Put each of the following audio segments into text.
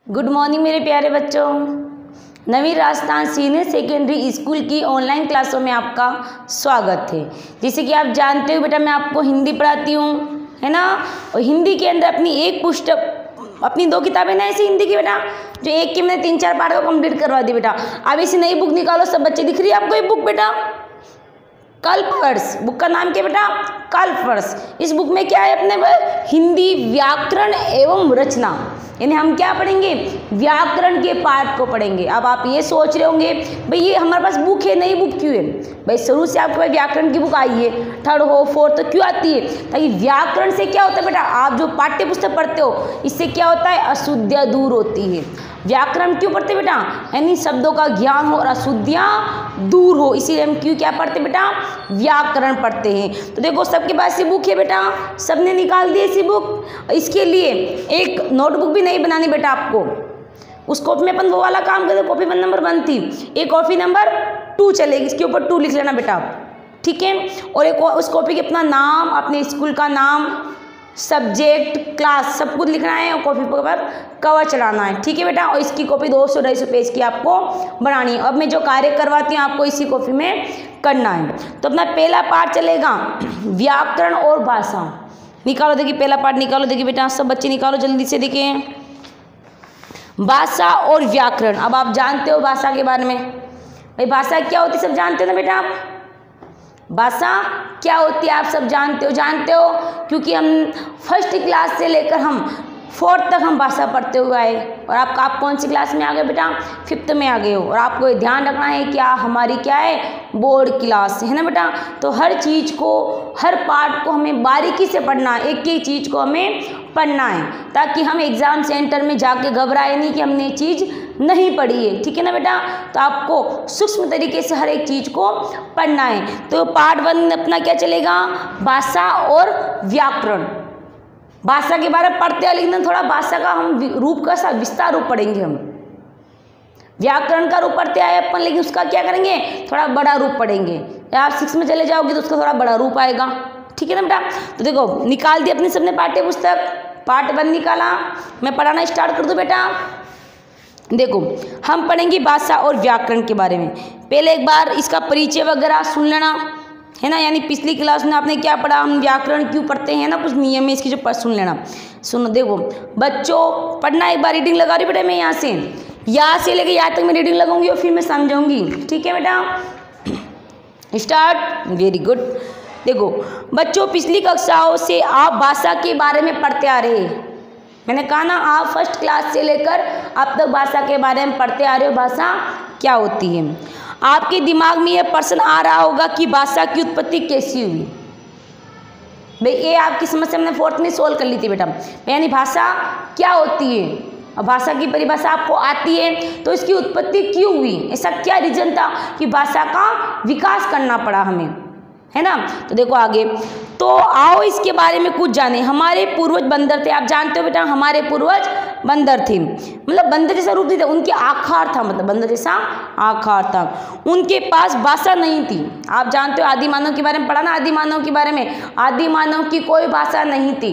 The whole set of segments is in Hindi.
गुड मॉर्निंग मेरे प्यारे बच्चों। नवीं राजस्थान सीनियर सेकेंडरी स्कूल की ऑनलाइन क्लासों में आपका स्वागत है। जैसे कि आप जानते हो बेटा, मैं आपको हिंदी पढ़ाती हूँ, है ना। और हिंदी के अंदर अपनी एक पुस्तक, अपनी 2 किताबें ना ऐसी हिंदी की बेटा, जो एक की मैंने 3-4 पाठ को कंप्लीट करवा दी बेटा। अब ऐसी नई बुक निकालो सब बच्चे। दिख रही है आपको ये बुक बेटा? कल्पवर्ष। बुक का नाम क्या बेटा? कल्पवर्ष। इस बुक में क्या है अपने पर? हिंदी व्याकरण एवं रचना, यानी हम क्या पढ़ेंगे? व्याकरण के पाठ को पढ़ेंगे। अब आप ये सोच रहे होंगे भाई ये हमारे पास बुक है, नई बुक क्यों है? भाई शुरू से आपके पास व्याकरण की बुक आई है, 3rd हो 4th तो क्यों आती है? ताकि व्याकरण से क्या होता है बेटा, आप जो पाठ्य पुस्तक पढ़ते हो इससे क्या होता है? अशुद्धियाँ दूर होती है। व्याकरण क्यों पढ़ते बेटा? यानी शब्दों का ज्ञान हो और अशुद्धियाँ दूर हो, इसीलिए हम क्यों क्या पढ़ते बेटा? व्याकरण पढ़ते हैं। तो देखो सबके पास ये बुक है बेटा, सबने निकाल दी ऐसी बुक। इसके लिए एक नोटबुक भी नहीं बनानी बेटा आपको। उस कॉपी में अपन वो वाला काम करते, कॉपी नंबर 1 थी, एक कॉपी नंबर 2 चलेगी, इसके ऊपर 2 लिख लेना बेटा, ठीक है। और एक उस कॉपी के अपना नाम, अपने स्कूल का नाम, सब्जेक्ट, क्लास सब कुछ लिखना है और कॉपी पर कवर चढ़ाना है, ठीक है बेटा। और इसकी कॉपी 200-250 पेज की आपको बनानी है। अब मैं जो कार्य करवाती हूँ आपको इसी कॉपी में करना है। तो अपना पहला पार्ट चलेगा व्याकरण और भाषा। निकालो, देखिए पहला पार्ट निकालो, देखिए बेटा सब बच्चे निकालो जल्दी से। देखिए भाषा और व्याकरण। अब आप जानते हो भाषा के बारे में, भाई भाषा क्या होती है सब जानते हो ना बेटा आप? भाषा क्या होती है आप सब जानते हो क्योंकि हम 1st क्लास से लेकर हम 4th तक हम भाषा पढ़ते हुए आए। और आप कौन सी क्लास में आ गए बेटा? 5th में आ गए हो। और आपको ये ध्यान रखना है क्या हमारी क्या है? बोर्ड क्लास है ना बेटा। तो हर चीज़ को, हर पार्ट को हमें बारीकी से पढ़ना है, एक एक चीज़ को हमें पढ़ना है, ताकि हम एग्ज़ाम सेंटर में जाके घबराए नहीं कि हमने ये चीज़ नहीं पढ़ी है, ठीक है ना बेटा। तो आपको सूक्ष्म तरीके से हर एक चीज़ को पढ़ना है। तो पार्ट 1 अपना क्या चलेगा? भाषा और व्याकरण। भाषा के बारे में पढ़ते हैं, लेकिन थोड़ा भाषा का हम रूप का विस्तार रूप पढ़ेंगे हम। व्याकरण का रूप पढ़ते आए अपन, लेकिन उसका क्या करेंगे? थोड़ा बड़ा रूप पढ़ेंगे। आप 6 में चले जाओगे तो उसका थोड़ा बड़ा रूप आएगा, ठीक है ना बेटा। तो देखो निकाल दी अपनी सबने पाठ्य पुस्तक, पार्ट 1 निकाला। मैं पढ़ाना स्टार्ट कर दूं बेटा। देखो हम पढ़ेंगे भाषा और व्याकरण के बारे में। पहले एक बार इसका परिचय वगैरह सुन लेना, है ना। यानी पिछली क्लास में आपने क्या पढ़ा, हम व्याकरण क्यों पढ़ते हैं ना, कुछ नियम है इसकी जो सुन लेना। सुनो देखो बच्चों, पढ़ना एक बार रीडिंग लगा रही बेटा मैं यहाँ से लेकर यहाँ तक मैं रीडिंग लगाऊंगी और फिर मैं समझाऊंगी, ठीक है बेटा। स्टार्ट। Very good. देखो बच्चों, पिछली कक्षाओं से आप भाषा के बारे में पढ़ते आ रहे हैं। मैंने कहा ना, आप 1st क्लास से लेकर अब तक भाषा के बारे में पढ़ते आ रहे हो, भाषा क्या होती है। आपके दिमाग में यह प्रश्न आ रहा होगा कि भाषा की उत्पत्ति कैसी हुई। भाई ये आपकी समस्या मैंने 4th में सोल्व कर ली थी बेटा। यानी भाषा क्या होती है और भाषा की परिभाषा आपको आती है, तो इसकी उत्पत्ति क्यों हुई, ऐसा क्या रीजन था कि भाषा का विकास करना पड़ा हमें, है ना। तो देखो आगे, तो आओ इसके बारे में कुछ जाने। हमारे पूर्वज बंदर थे। आप जानते हो बेटा हमारे पूर्वज बंदर थे, मतलब बंदर जैसा रूप नहीं था, उनके आकार था, मतलब बंदर जैसा आकार था। उनके पास भाषा नहीं थी। आप जानते हो आदि मानव के बारे में पढ़ा ना, आदि मानव के बारे में। आदि मानव की कोई भाषा नहीं थी।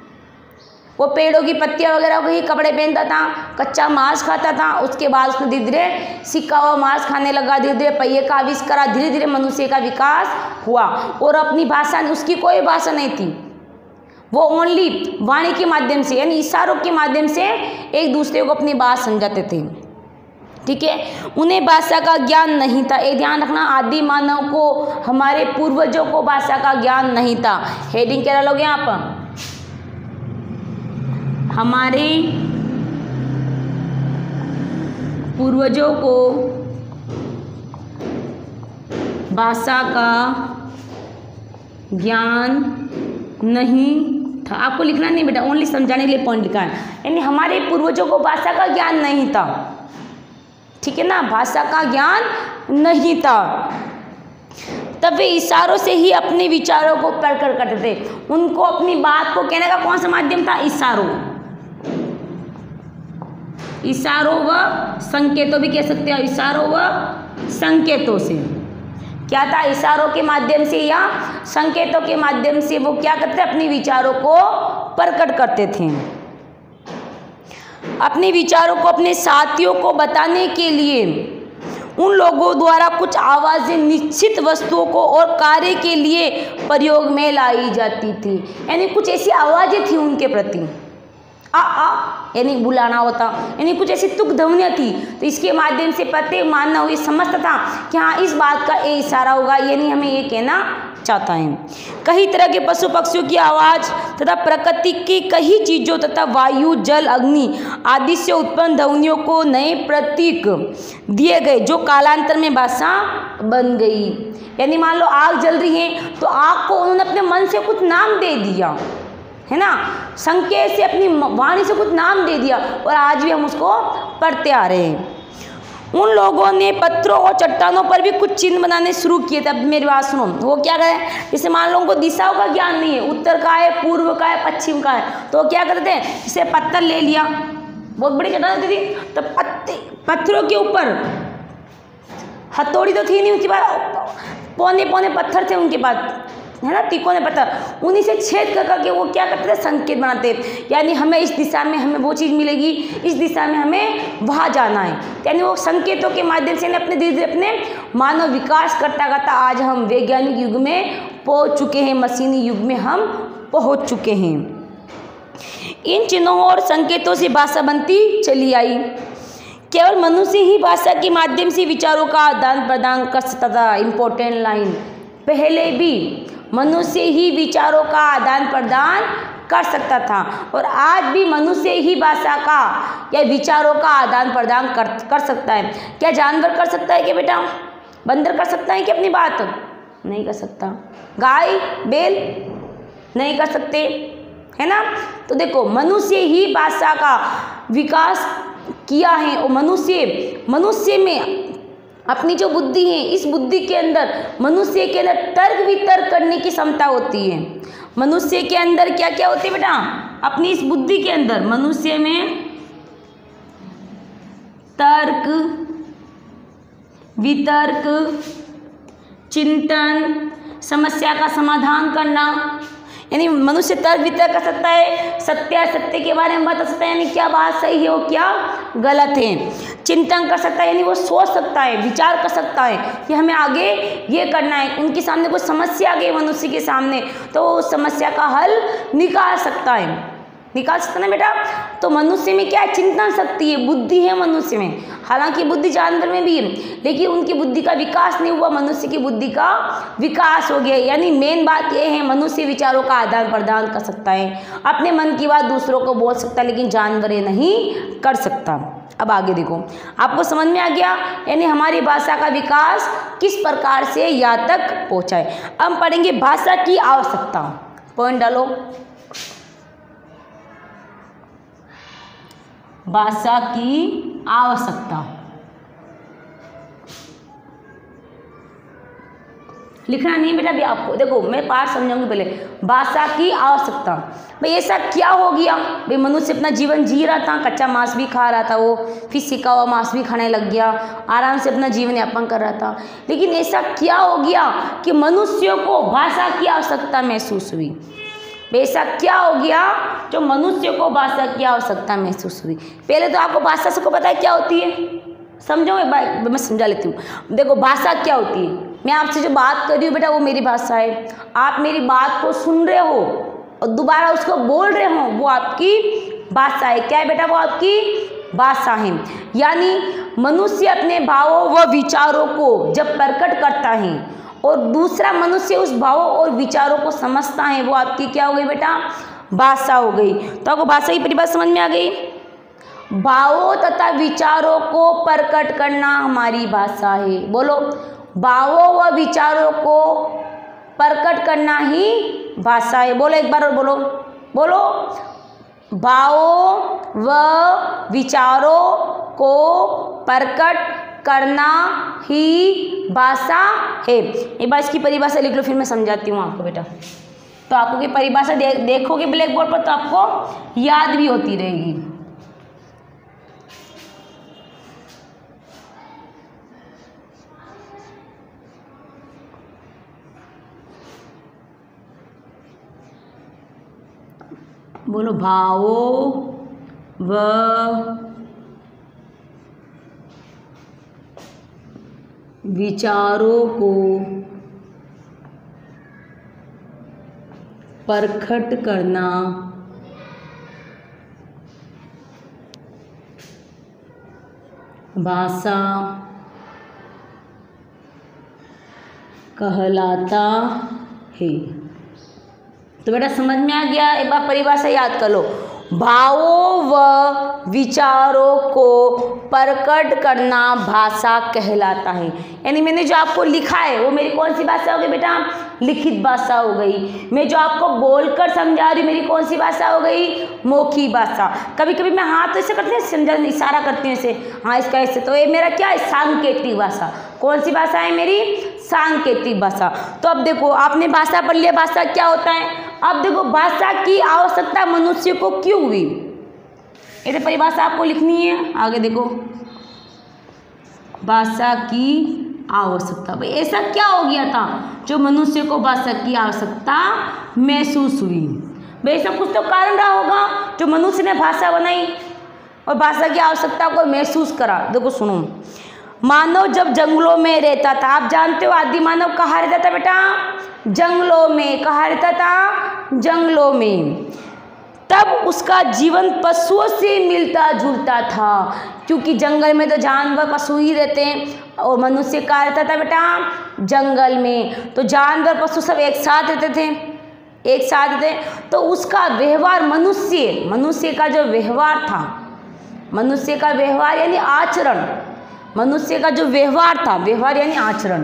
वो पेड़ों की पत्तियां वगैरह को ही कपड़े पहनता था, कच्चा मांस खाता था। उसके बाद उसने धीरे धीरे सिका हुआ मांस खाने लगा, धीरे धीरे पहिए का आविष्कार करा, धीरे धीरे मनुष्य का विकास हुआ। और अपनी भाषा, उसकी कोई भाषा नहीं थी। वो ओनली वाणी के माध्यम से, यानी इशारों के माध्यम से एक दूसरे को अपनी बात समझाते थे, ठीक है। उन्हें भाषा का ज्ञान नहीं था। ये ध्यान रखना, आदि मानव को, हमारे पूर्वजों को भाषा का ज्ञान नहीं था। हेडिंग क्या डालोगे आप? हमारे पूर्वजों को भाषा का ज्ञान नहीं था। आपको लिखना नहीं बेटा, ओनली समझाने के लिए पॉइंट लिखा है। यानी हमारे पूर्वजों को भाषा का ज्ञान नहीं था, ठीक है ना। भाषा का ज्ञान नहीं था, तब वे इशारों से ही अपने विचारों को प्रकट करते थे। उनको अपनी बात को कहने का कौन सा माध्यम था? इशारों व संकेतों भी कह सकते हैं। इशारों व संकेतों से क्या था? इशारों के माध्यम से या संकेतों के माध्यम से वो क्या करते? अपने विचारों को प्रकट करते थे। अपने विचारों को अपने साथियों को बताने के लिए उन लोगों द्वारा कुछ आवाज़ें निश्चित वस्तुओं को और कार्य के लिए प्रयोग में लाई जाती थी। यानी कुछ ऐसी आवाज़ें थी उनके प्रति, आ यानी बुलाना होता, यानी कुछ ऐसी तुक ध्वनियाँ थी, तो इसके माध्यम से प्रत्येक मानव ये समझता था कि हाँ इस बात का ये इशारा होगा, यानी हमें ये कहना चाहता है। कई तरह के पशु पक्षियों की आवाज़ तथा प्रकृति की कई चीज़ों तथा वायु जल अग्नि आदि से उत्पन्न ध्वनियों को नए प्रतीक दिए गए जो कालांतर में भाषा बन गई। यानी मान लो आग जल रही है तो आग को उन्होंने अपने मन से कुछ नाम दे दिया, है ना, संकेत से अपनी वाणी से कुछ नाम दे दिया, और आज भी हम उसको पढ़ते आ रहे हैं। उन लोगों ने पत्थरों और चट्टानों पर भी कुछ चिन्ह बनाने शुरू किए थे। अब मेरी बात सुनो, वो क्या करें, जैसे मान लो उनको दिशाओं का ज्ञान नहीं है, उत्तर का है, पूर्व का है, पश्चिम का है, तो क्या करते थे, जैसे पत्थर ले लिया, बहुत बड़ी चट्टान होती थी, तो पत्थरों के ऊपर हथौड़ी तो थी नहीं, उसके बाद पौने पौने पत्थर थे उनके पास, है ना, तिकोने पत्थर, उन्हीं से छेद कर करके वो क्या करते थे, संकेत बनाते, यानी हमें इस दिशा में हमें वो चीज़ मिलेगी, इस दिशा में हमें वहाँ जाना है। यानी वो संकेतों के माध्यम से अपने धीरे धीरे अपने मानव विकास करता करता आज हम वैज्ञानिक युग में पहुँच चुके हैं, मशीनी युग में हम पहुँच चुके हैं। इन चिन्हों और संकेतों से भाषा बनती चली आई। केवल मनुष्य ही भाषा के माध्यम से विचारों का आदान प्रदान कर सकता था। इम्पोर्टेंट लाइन, पहले भी मनुष्य ही विचारों का आदान प्रदान कर सकता था, और आज भी मनुष्य ही भाषा का या विचारों का आदान प्रदान कर सकता है। क्या जानवर कर सकता है क्या बेटा? बंदर कर सकता है कि अपनी बात नहीं कर सकता, गाय बैल नहीं कर सकते, है ना। तो देखो मनुष्य ही भाषा का विकास किया है, और मनुष्य में अपनी जो बुद्धि है, इस बुद्धि के अंदर मनुष्य के अंदर तर्क वितर्क करने की क्षमता होती है। मनुष्य के अंदर क्या क्या होती है बेटा? अपनी इस बुद्धि के अंदर मनुष्य में तर्क वितर्क, चिंतन, समस्या का समाधान करना, यानी मनुष्य तर्क वितर्क कर सकता है, सत्य के बारे में बता सकता है, यानी क्या बात सही है और क्या गलत है। चिंतन कर सकता है, यानी वो सोच सकता है, विचार कर सकता है कि हमें आगे ये करना है। उनके सामने कोई समस्या आ गई मनुष्य के सामने, तो उस समस्या का हल निकाल सकता है ना बेटा। तो मनुष्य में क्या है? चिंतन शक्ति है, बुद्धि है मनुष्य में। हालांकि बुद्धि जानवर में भी है, लेकिन उनकी बुद्धि का विकास नहीं हुआ, मनुष्य की बुद्धि का विकास हो गया। यानी मेन बात यह है, मनुष्य विचारों का आदान प्रदान कर सकता है, अपने मन की बात दूसरों को बोल सकता है, लेकिन जानवर ये नहीं कर सकता। अब आगे देखो, आपको समझ में आ गया, यानी हमारी भाषा का विकास किस प्रकार से यहाँ तक पहुँचा है। अब पढ़ेंगे भाषा की आवश्यकता। पॉइंट डालो, भाषा की आवश्यकता लिखना नहीं बेटा भी आपको। देखो मैं पाठ समझाऊंगी पहले। भाषा की आवश्यकता, भाई ऐसा क्या हो गया? भाई मनुष्य अपना जीवन जी रहा था, कच्चा मांस भी खा रहा था, वो फिर सिका हुआ मांस भी खाने लग गया, आराम से अपना जीवन यापन कर रहा था, लेकिन ऐसा क्या हो गया कि मनुष्यों को भाषा की आवश्यकता महसूस हुई? ऐसा क्या हो गया जो मनुष्य को भाषा की आवश्यकता महसूस हुई? पहले तो आपको भाषा सबको पता है क्या होती है, समझो मैं समझा लेती हूँ। देखो भाषा क्या होती है, मैं आपसे जो बात कर रही हूँ बेटा वो मेरी भाषा है, आप मेरी बात को सुन रहे हो और दोबारा उसको बोल रहे हो, वो आपकी भाषा है। क्या है बेटा? वो आपकी भाषा है। यानी मनुष्य अपने भावों व विचारों को जब प्रकट करता है और दूसरा मनुष्य उस भावों और विचारों को समझता है, वो आपकी क्या हो गई बेटा? भाषा हो गई। तो आपको भाषा की परिभाषा समझ में आ गई। भावों तथा विचारों को प्रकट करना हमारी भाषा है। बोलो, भावों व विचारों को प्रकट करना ही भाषा है। बोलो एक बार और बोलो, बोलो, भावों व विचारों को प्रकट करना ही भाषा है। एक बार इसकी परिभाषा लिख लो, फिर मैं समझाती हूँ आपको बेटा। तो आपको ये परिभाषा देखोगे ब्लैक बोर्ड पर तो आपको याद भी होती रहेगी। बोलो, भावों व विचारों को प्रकट करना भाषा कहलाता है। तो बेटा समझ में आ गया? एक बार परिभाषा याद कर लो। भावों व विचारों को प्रकट करना भाषा कहलाता है। यानी मैंने जो आपको लिखा है वो मेरी कौन सी भाषा हो गई बेटा? लिखित भाषा हो गई। मैं जो आपको बोलकर समझा रही हूँ मेरी कौन सी भाषा हो गई? मौखिक भाषा। कभी कभी मैं हाथ ऐसे करती हूँ, समझा इशारा करती हूँ ऐसे, हाँ इसका ऐसे, तो ये मेरा क्या है? सांकेतिक भाषा। कौन सी भाषा है मेरी? सांकेतिक भाषा। तो अब देखो आपने भाषा पढ़ लिया, भाषा क्या होता है। अब देखो भाषा की आवश्यकता मनुष्य को क्यों हुई, ये तो परिभाषा आपको लिखनी है। आगे देखो, भाषा की आवश्यकता, भाई ऐसा क्या हो गया था जो मनुष्य को भाषा की आवश्यकता महसूस हुई? भाई ऐसा कुछ तो कारण रहा होगा जो मनुष्य ने भाषा बनाई और भाषा की आवश्यकता को महसूस करा। देखो सुनो, मानव जब जंगलों में रहता था, आप जानते हो आदि मानव कहाँ रहता था बेटा? जंगलों में। कहाँ रहता था? जंगलों में। तब उसका जीवन पशुओं से मिलता जुलता था, क्योंकि जंगल में तो जानवर पशु ही रहते हैं और मनुष्य कहाँ रहता था बेटा? जंगल में। तो जानवर पशु सब एक साथ रहते थे, एक साथ थे। तो उसका व्यवहार मनुष्य का जो व्यवहार था, मनुष्य का व्यवहार यानी आचरण, मनुष्य का जो व्यवहार था, व्यवहार यानी आचरण,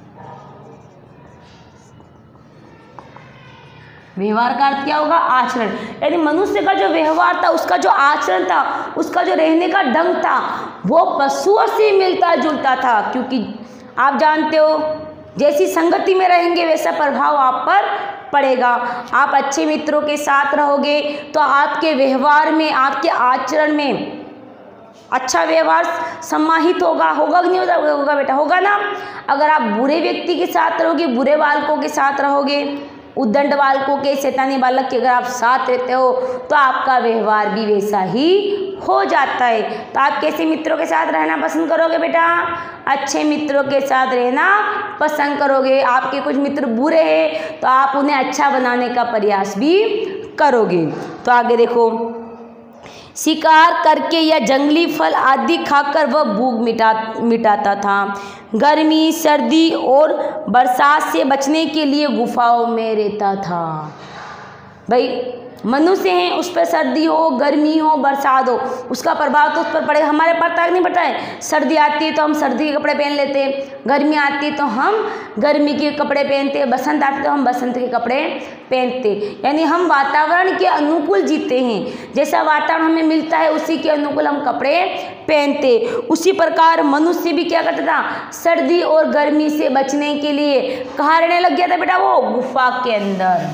व्यवहार का अर्थ क्या होगा? आचरण। यानी मनुष्य का जो व्यवहार था, उसका जो आचरण था, उसका जो रहने का ढंग था, वो पशुओं से मिलता जुलता था। क्योंकि आप जानते हो जैसी संगति में रहेंगे वैसा प्रभाव आप पर पड़ेगा। आप अच्छे मित्रों के साथ रहोगे तो आपके व्यवहार में, आपके आचरण में अच्छा व्यवहार समाहित होगा कि नहीं होगा बेटा? होगा ना। अगर आप बुरे व्यक्ति के साथ रहोगे, बुरे बालकों के साथ रहोगे, उद्दंड बालकों के, शैतानी बालक के अगर आप साथ रहते हो तो आपका व्यवहार भी वैसा ही हो जाता है। तो आप कैसे मित्रों के साथ रहना पसंद करोगे बेटा? अच्छे मित्रों के साथ रहना पसंद करोगे। आपके कुछ मित्र बुरे हैं तो आप उन्हें अच्छा बनाने का प्रयास भी करोगे। तो आगे देखो, शिकार करके या जंगली फल आदि खाकर वह भूख मिटाता था। गर्मी, सर्दी और बरसात से बचने के लिए गुफाओं में रहता था। भाई मनुष्य हैं, उस पर सर्दी हो, गर्मी हो, बरसात हो, उसका प्रभाव तो उस पर पड़ेगा। हमारे पर तक नहीं पड़ता है। सर्दी आती है तो हम सर्दी के कपड़े पहन लेते हैं, गर्मी आती है तो हम गर्मी के कपड़े पहनते हैं, बसंत आती है तो हम बसंत के कपड़े पहनते। यानी हम वातावरण के अनुकूल जीते हैं। जैसा वातावरण हमें मिलता है उसी के अनुकूल हम कपड़े पहनते। उसी प्रकार मनुष्य भी क्या करता था? सर्दी और गर्मी से बचने के लिए कहाँ रहने लग गया था बेटा? वो गुफा के अंदर।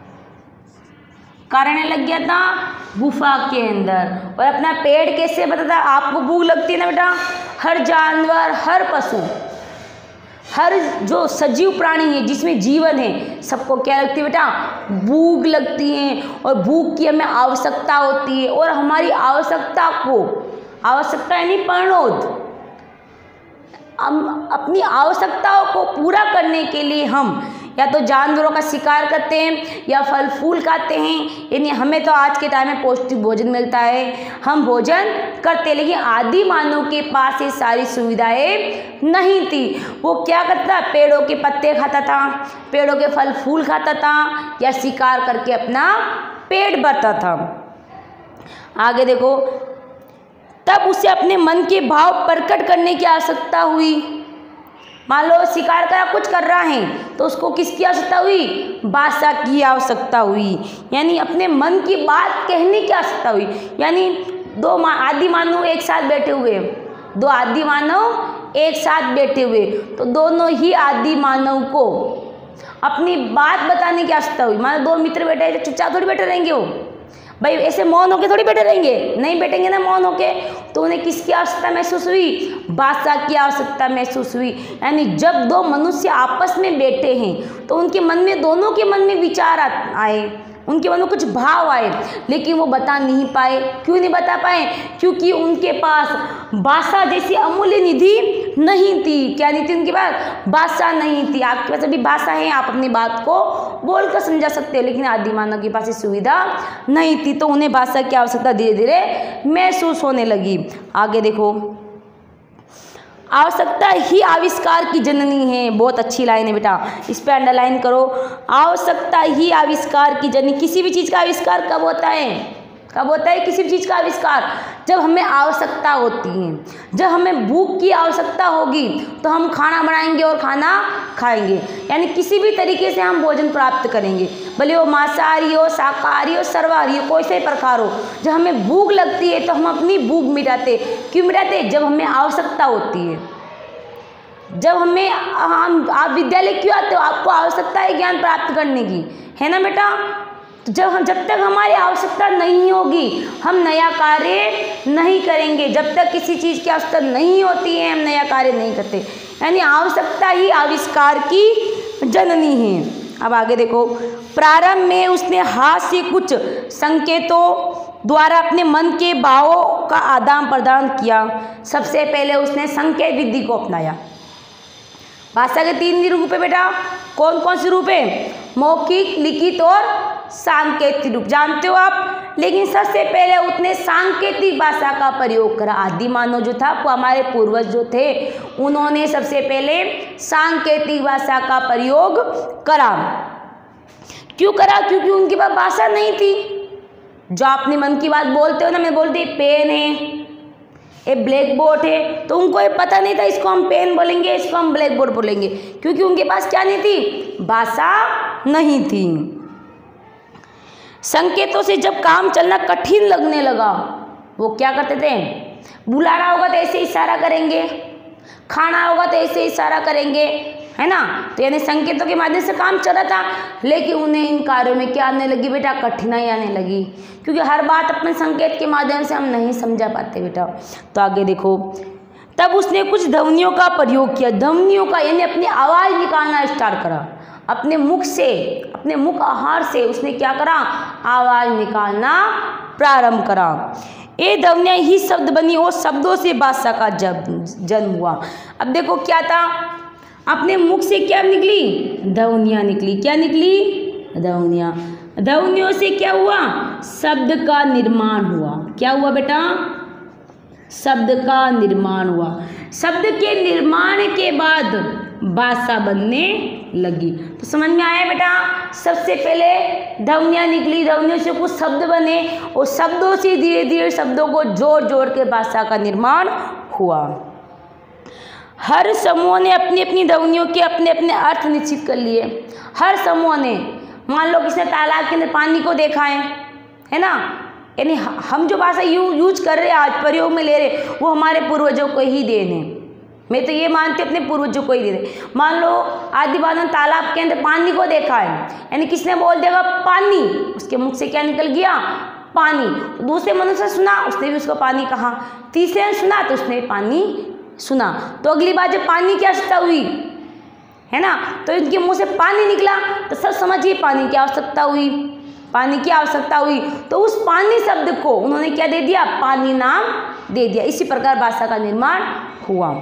कहाँ रहने लग गया था? गुफा के अंदर। और अपना पेट कैसे बताता? आपको भूख लगती है ना बेटा? हर जानवर, हर पशु, हर जो सजीव प्राणी है जिसमें जीवन है, सबको क्या लगती है बेटा? भूख लगती है। और भूख की हमें आवश्यकता होती है। और हमारी आवश्यकता को, आवश्यकता यानी प्रणोद, हम अपनी आवश्यकताओं को पूरा करने के लिए हम या तो जानवरों का शिकार करते हैं या फल फूल खाते हैं। यानी हमें तो आज के टाइम में पौष्टिक भोजन मिलता है, हम भोजन करते हैं। लेकिन आदि मानव के पास ये सारी सुविधाएं नहीं थी। वो क्या करता? पेड़ों के पत्ते खाता था, पेड़ों के फल फूल खाता था या शिकार करके अपना पेट भरता था। आगे देखो, तब उसे अपने मन के भाव प्रकट करने की आवश्यकता हुई। मान लो शिकार का कुछ कर रहा है तो उसको किसकी आवश्यकता हुई? भाषा की आवश्यकता हुई। यानी अपने मन की बात कहने की आवश्यकता हुई। यानी दो आदि मानव एक साथ बैठे हुए, दो आदि मानव एक साथ बैठे हुए, तो दोनों ही आदि मानव को अपनी बात बताने की आवश्यकता हुई। मान लो दो मित्र बैठे हैं तो चुपचाप थोड़ी बैठे रहेंगे वो, भाई ऐसे मौन होके थोड़ी बैठे रहेंगे, नहीं बैठेंगे ना मौन होके। तो उन्हें किसकी आवश्यकता महसूस हुई? भाषा की आवश्यकता महसूस हुई। यानी जब दो मनुष्य आपस में बैठे हैं तो उनके मन में, दोनों के मन में विचार आए, उनके मन में कुछ भाव आए, लेकिन वो बता नहीं पाए। क्यों नहीं बता पाए? क्योंकि उनके पास भाषा जैसी अमूल्य निधि नहीं थी। क्या नहीं थी उनके पास? भाषा नहीं थी। आपके पास अभी भाषा है, आप अपनी बात को बोलकर समझा सकते हो, लेकिन आदि मानव के पास ये सुविधा नहीं थी, तो उन्हें भाषा की आवश्यकता धीरे धीरे महसूस होने लगी। आगे देखो, आवश्यकता ही आविष्कार की जननी है। बहुत अच्छी लाइन है बेटा, इस पे अंडरलाइन करो। आवश्यकता ही आविष्कार की जननी। किसी भी चीज़ का आविष्कार कब होता है? कब होता है किसी भी चीज़ का आविष्कार? जब हमें आवश्यकता होती है। जब हमें भूख की आवश्यकता होगी तो हम खाना बनाएंगे और खाना खाएंगे, यानी किसी भी तरीके से हम भोजन प्राप्त करेंगे, भले वो मांसाहारी हो, शाकाहारी हो, सर्वाहारी हो, कोई से प्रकार हो। जब हमें भूख लगती है तो हम अपनी भूख मिटाते। क्यों मिटाते? जब हमें आवश्यकता होती है। जब हमें आप विद्यालय क्यों आते हो? आपको आवश्यकता है ज्ञान प्राप्त करने की, है ना बेटा? तो जब तक हमारी आवश्यकता नहीं होगी हम नया कार्य नहीं करेंगे। जब तक किसी चीज़ की आवश्यकता नहीं होती है हम नया कार्य नहीं करते, यानी आवश्यकता ही आविष्कार की जननी है। अब आगे देखो, प्रारंभ में उसने हाथ से कुछ संकेतों द्वारा अपने मन के भावों का आदान प्रदान किया। सबसे पहले उसने संकेत विधि को अपनाया। भाषा के 3 रूप है बेटा। कौन कौन से रूप है? मौखिक, लिखित और सांकेतिक रूप, जानते हो आप। लेकिन सबसे पहले उसने सांकेतिक भाषा का प्रयोग करा। आदि मानव जो था, वो हमारे पूर्वज जो थे, उन्होंने सबसे पहले सांकेतिक भाषा का प्रयोग करा। क्यों करा? क्योंकि उनके पास भाषा नहीं थी। जो अपने मन की बात बोलते हो ना, मैं बोलती पेन है, ये ब्लैक बोर्ड है, तो उनको ये पता नहीं था इसको हम पेन बोलेंगे, इसको हम ब्लैक बोर्ड बोलेंगे, क्योंकि उनके पास क्या नहीं थी? भाषा नहीं थी। संकेतों से जब काम चलना कठिन लगने लगा, वो क्या करते थे? बुलाना होगा तो ऐसे इशारा करेंगे, खाना होगा तो ऐसे इशारा करेंगे, है ना? तो यानी संकेतों के माध्यम से काम चल रहा था, लेकिन उन्हें इन कार्यों में क्या आने लगी बेटा? कठिनाई आने लगी, क्योंकि हर बात अपने संकेत के माध्यम से हम नहीं समझा पाते बेटा। तो आगे देखो, तब उसने कुछ ध्वनियों का प्रयोग किया। ध्वनियों का यानी अपनी आवाज़ निकालना स्टार्ट करा। अपने मुख से, अपने मुख आहार से उसने क्या करा? आवाज़ निकालना प्रारंभ करा। ये ध्वनियाँ ही शब्द बनी और शब्दों से भाषा का जन्म हुआ। अब देखो क्या था? अपने मुख से क्या निकली? ध्वनियाँ निकली। क्या निकली? ध्वनियाँ। ध्वनियों से क्या हुआ? शब्द का निर्माण हुआ। क्या हुआ बेटा? शब्द का निर्माण हुआ। शब्द के निर्माण के बाद भाषा बनने लगी। तो समझ में आया बेटा? सबसे पहले ध्वनियाँ निकली, ध्वनियों से कुछ शब्द बने और शब्दों से धीरे धीरे शब्दों को जोड़ जोड़ के भाषा का निर्माण हुआ। हर समूह ने अपनी अपनी ध्वनियों के अपने अपने अर्थ निश्चित कर लिए। हर समूह ने, मान लो किसने तालाब के अंदर पानी को देखा है ना, यानी हम जो भाषा यूज कर रहे हैं, आज प्रयोग में ले रहे, वो हमारे पूर्वजों को ही देन है। मैं तो ये मानती हूँ अपने पूर्वजों को ही दे रहे। मान लो आदि मानव तालाब के अंदर पानी को देखा है, यानी किसने बोल देगा पानी, उसके मुख से क्या निकल गया? पानी। तो दूसरे मनुष्य सुना, उसने भी उसको पानी कहा। तीसरे ने सुना तो उसने पानी सुना। तो अगली बार जब पानी की आवश्यकता हुई, है ना, तो इनके मुंह से पानी निकला, तो सब समझिए पानी की आवश्यकता हुई। पानी की आवश्यकता हुई तो उस पानी शब्द को उन्होंने क्या दे दिया? पानी नाम दे दिया। इसी प्रकार भाषा का निर्माण हुआ।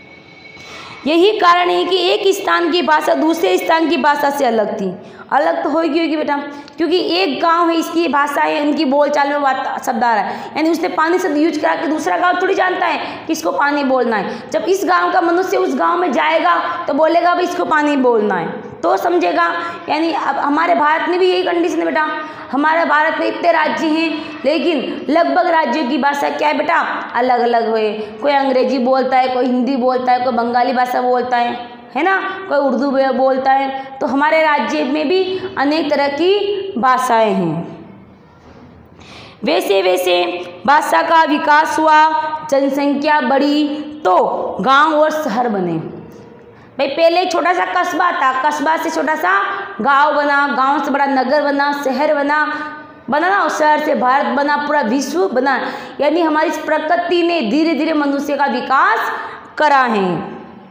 यही कारण है कि एक स्थान की भाषा दूसरे स्थान की भाषा से अलग थी। अलग तो होगी बेटा, क्योंकि एक गांव है, इसकी भाषा है, इनकी बोलचाल में बात शब्द आ रहा है, यानी उसने पानी शब्द यूज करा के दूसरा गांव थोड़ी जानता है कि इसको पानी बोलना है। जब इस गांव का मनुष्य उस गांव में जाएगा तो बोलेगा भाई इसको पानी बोलना है, तो समझेगा। यानी अब हमारे भारत में भी यही कंडीशन है बेटा। हमारे भारत में इतने राज्य हैं, लेकिन लगभग राज्यों की भाषा क्या है बेटा? अलग अलग है। कोई अंग्रेजी बोलता है, कोई हिंदी बोलता है, कोई बंगाली भाषा बोलता है ना, कोई उर्दू बोलता है। तो हमारे राज्य में भी अनेक तरह की भाषाएं हैं। वैसे वैसे भाषा का विकास हुआ, जनसंख्या बढ़ी तो गांव और शहर बने। भाई पहले एक छोटा सा कस्बा था, कस्बा से छोटा सा गांव बना, गांव से बड़ा नगर बना, शहर बना ना, और शहर से भारत बना, पूरा विश्व बना। यानी हमारी इस प्रकृति ने धीरे धीरे मनुष्य का विकास करा है।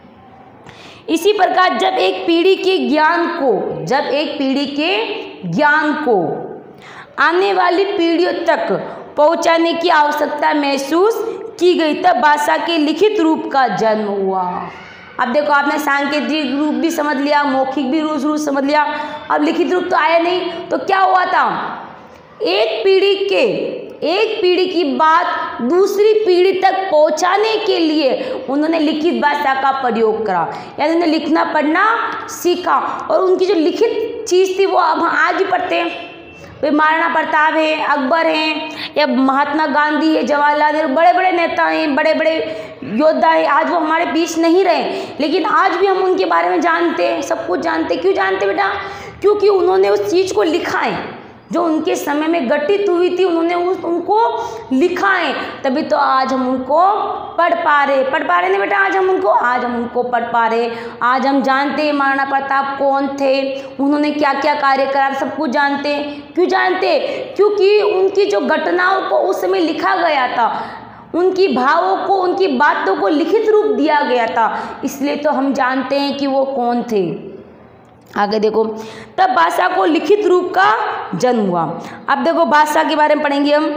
इसी प्रकार जब एक पीढ़ी के ज्ञान को आने वाली पीढ़ियों तक पहुंचाने की आवश्यकता महसूस की गई, तब भाषा के लिखित रूप का जन्म हुआ। अब देखो, आपने सांकेतिक रूप भी समझ लिया, मौखिक भी रूप समझ लिया, अब लिखित रूप तो आया नहीं, तो क्या हुआ था, एक पीढ़ी की बात दूसरी पीढ़ी तक पहुंचाने के लिए उन्होंने लिखित भाषा का प्रयोग करा, यानी उन्हें लिखना पढ़ना सीखा। और उनकी जो लिखित चीज़ थी वो अब हम आज भी पढ़ते हैं। वे महाराणा प्रताप है, अकबर हैं, या महात्मा गांधी है, जवाहरलाल नेहरू, बड़े बड़े नेता हैं, बड़े बड़े योद्धा हैं, आज वो हमारे बीच नहीं रहे, लेकिन आज भी हम उनके बारे में जानते हैं, सब कुछ जानते हैं। क्यों जानते बेटा? क्योंकि उन्होंने उस चीज़ को लिखा है जो उनके समय में घटित हुई थी, उन्होंने उनको लिखा है, तभी तो आज हम उनको पढ़ पा रहे ना बेटा, आज हम उनको पढ़ पा रहे। आज हम जानते हैं महाराणा प्रताप कौन थे, उन्होंने क्या क्या कार्य करा, सब कुछ जानते हैं। क्यों जानते? क्योंकि उनकी जो घटनाओं को उस समय लिखा गया था, उनकी भावों को, उनकी बातों को लिखित रूप दिया गया था, इसलिए तो हम जानते हैं कि वो कौन थे। आगे देखो, तब भाषा को लिखित रूप का जन्म हुआ। अब देखो भाषा के बारे में पढ़ेंगे हम।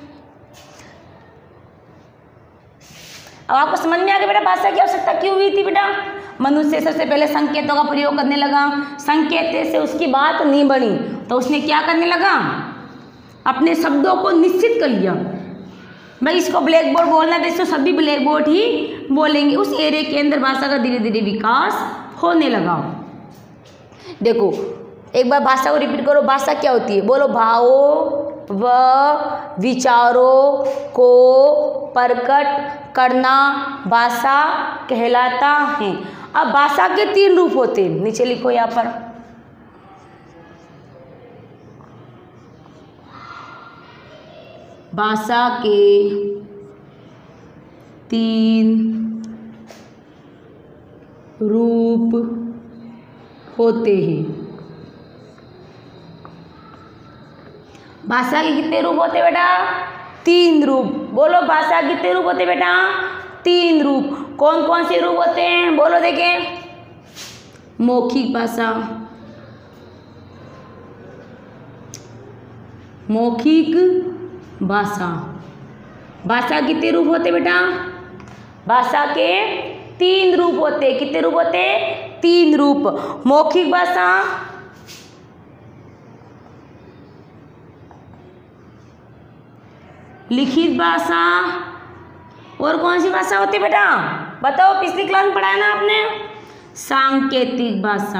अब आपको समझ में आ गया बेटा भाषा की आवश्यकता क्यों हुई थी बेटा? मनुष्य सबसे पहले संकेतों का प्रयोग करने लगा, संकेत से उसकी बात नहीं बनी, तो उसने क्या करने लगा, अपने शब्दों को निश्चित कर लिया। भाई इसको ब्लैक बोर्ड बोलना है, तो सभी ब्लैक बोर्ड ही बोलेंगे। उस एरिया के अंदर भाषा का धीरे धीरे विकास होने लगा। देखो एक बार भाषा को रिपीट करो, भाषा क्या होती है? बोलो, भावों व विचारों को प्रकट करना भाषा कहलाता है। अब भाषा के 3 रूप होते हैं, नीचे लिखो यहाँ पर। भाषा के 3 रूप होते हैं। भाषा के कितने रूप होते बेटा? 3 रूप। बोलो, भाषा के कितने रूप होते बेटा? 3 रूप। कौन कौन से रूप होते हैं? बोलो देखें। मौखिक भाषा, मौखिक भाषा। भाषा के कितने रूप होते बेटा? भाषा के 3 रूप होते। कितने रूप होते? 3 रूप। मौखिक भाषा, लिखित भाषा, और कौन सी भाषा होती है बेटा? बताओ, पिछली क्लास में पढ़ाया ना आपने? सांकेतिक भाषा।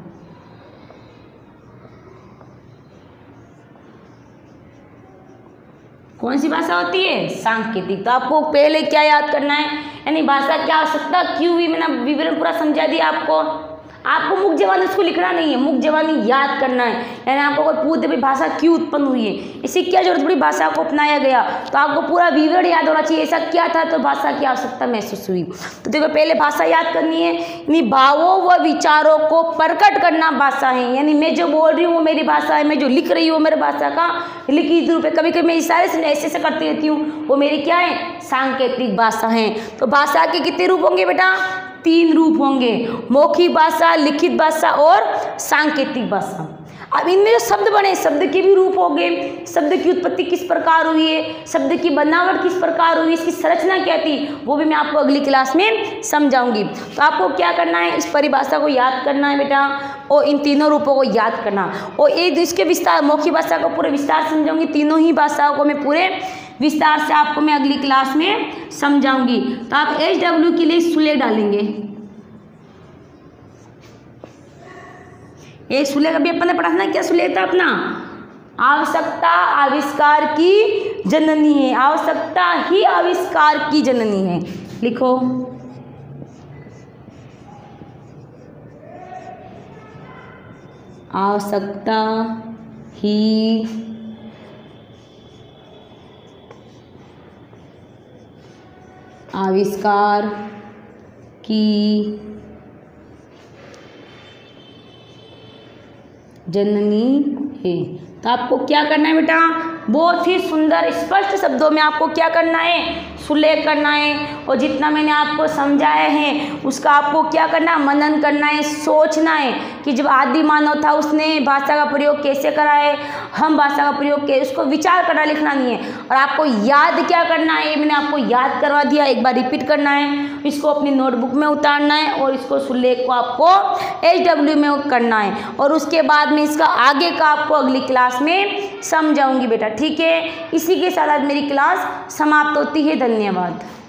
कौन सी भाषा होती है? सांकेतिक। तो आपको पहले क्या याद करना है, यानी भाषा की आवश्यकता क्यों हुई, मैंने विवरण पूरा समझा दिया आपको। आपको मुख जबानी उसको लिखना नहीं है, मुख जबानी याद करना है। यानी आपको कोई पूछ दे भाई भाषा क्यों उत्पन्न हुई है, इसी क्या जरूरत पड़ी, भाषा को अपनाया गया, तो आपको पूरा विवरण याद होना चाहिए, ऐसा क्या था तो भाषा की आवश्यकता महसूस हुई। तो देखो पहले भाषा याद करनी है, यानी भावों व विचारों को प्रकट करना भाषा है। यानी मैं जो बोल रही हूँ वो मेरी भाषा है, मैं जो लिख रही हूँ मेरे भाषा का लिखित रूप है। कभी कभी मैं इशारे से ऐसे करती रहती हूँ, वो मेरी क्या है? सांकेतिक भाषा है। तो भाषा के कितने रूप होंगे बेटा? 3 रूप होंगे, मौखिक भाषा, लिखित भाषा और सांकेतिक भाषा। अब इनमें जो शब्द बने, शब्द के भी रूप हो गए, शब्द की उत्पत्ति किस प्रकार हुई है, शब्द की बनावट किस प्रकार हुई, इसकी संरचना क्या थी, वो भी मैं आपको अगली क्लास में समझाऊंगी। तो आपको क्या करना है, इस परिभाषा को याद करना है बेटा, और इन तीनों रूपों को याद करना, और ये इसके विस्तार, मौखिक भाषा को पूरे विस्तार समझाऊंगी, तीनों ही भाषाओं को मैं पूरे विस्तार से आपको मैं अगली क्लास में समझाऊंगी। तो आप HW के लिए सुलेख डालेंगे। एक सुलेख अभी अपन ने पढ़ा था ना, क्या सुलेख था अपना? आवश्यकता आविष्कार की जननी है। आवश्यकता ही आविष्कार की जननी है। लिखो, आवश्यकता ही आविष्कार की जननी है। तो आपको क्या करना है बेटा? बहुत ही सुंदर स्पष्ट शब्दों में आपको क्या करना है? सुलेख करना है और जितना मैंने आपको समझाया है उसका आपको क्या करना है, मनन करना है, सोचना है कि जब आदि मानव था उसने भाषा का प्रयोग कैसे करा है, हम भाषा का प्रयोग के उसको विचार करना, लिखना नहीं है। और आपको याद क्या करना है, मैंने आपको याद करवा दिया, एक बार रिपीट करना है, इसको अपनी नोटबुक में उतारना है और इसको सुलेख को आपको HW में करना है। और उसके बाद में इसका आगे का आपको अगली क्लास में समझाऊंगी बेटा, ठीक है। इसी के साथ आज मेरी क्लास समाप्त होती है। धन्यवाद।